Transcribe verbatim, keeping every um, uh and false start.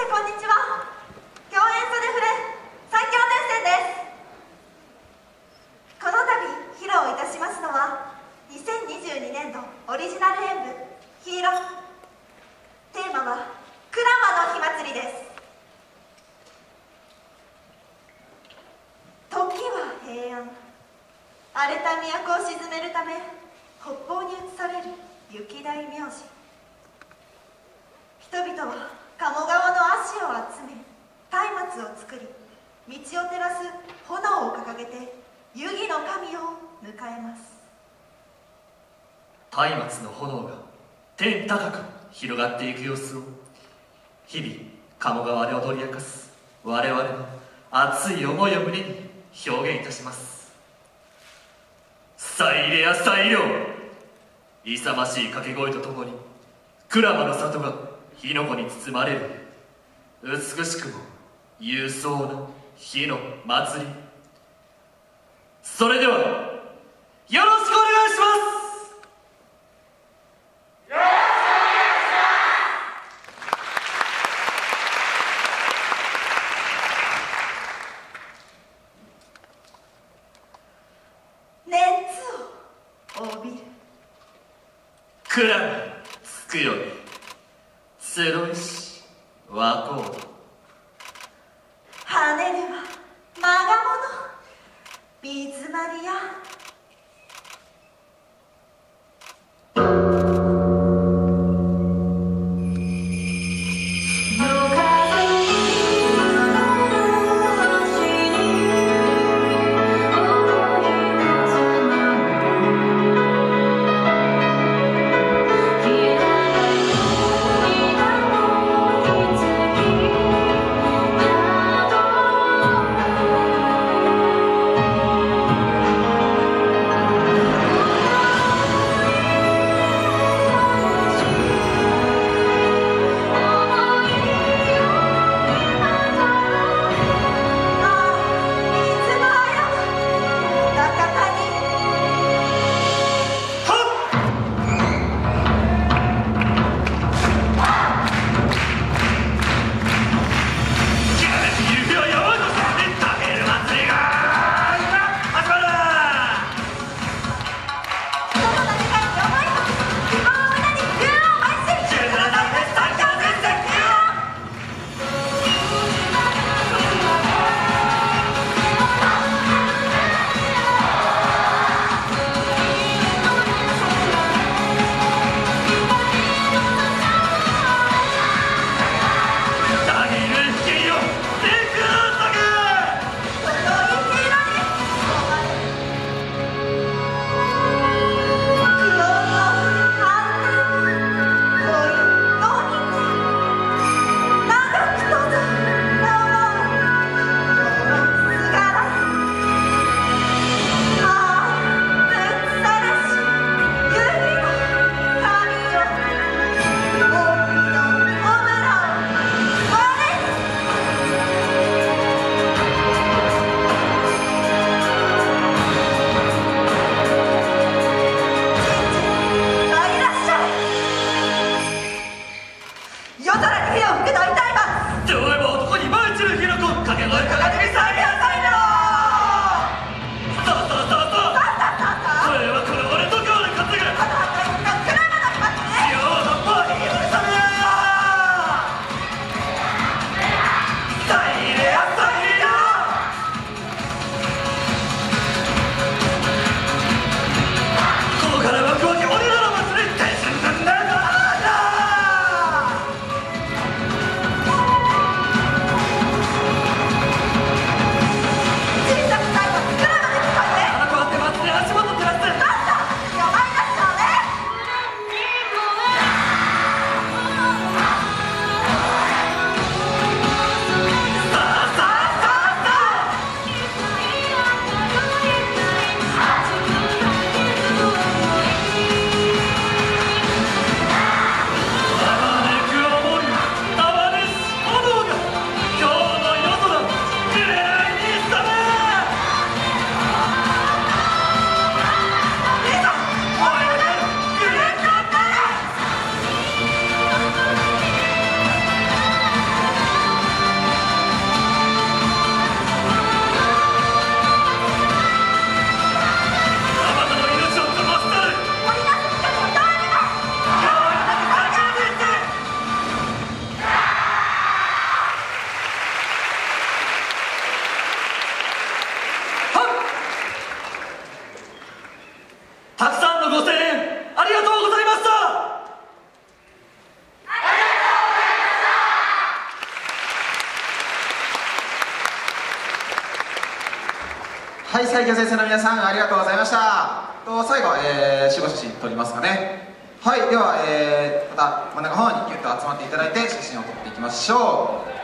こんにちは。共演袖フレ三協伝線です。この度披露いたしますのはにせんにじゅうにねんどオリジナル演舞「緋色」。テーマは鞍馬の火祭りです。時は平安、荒れた都を鎮めるため北方に移される雪大名字。人々は鴨川の足を集め松明を作り、道を照らす炎を掲げて湯気の神を迎えます。 松明の炎が天高く広がっていく様子を日々鴨川で踊り明かす我々の熱い思いを胸に表現いたします。さいれやさいりょう、勇ましい掛け声とともに鞍馬の里が火の粉に包まれる美しくも勇壮な火の祭り。それではよろしくお願いします。鞍馬つくより集いし和光度、 跳ねるはまがもの水まりや。 「 たくさんのご声援ありがとうございました。 はい、西京先生の皆さんありがとうございました。と最後、えー、集合写真撮りますかね。はい、では、えー、また真ん中の方にギュッと集まっていただいて写真を撮っていきましょう。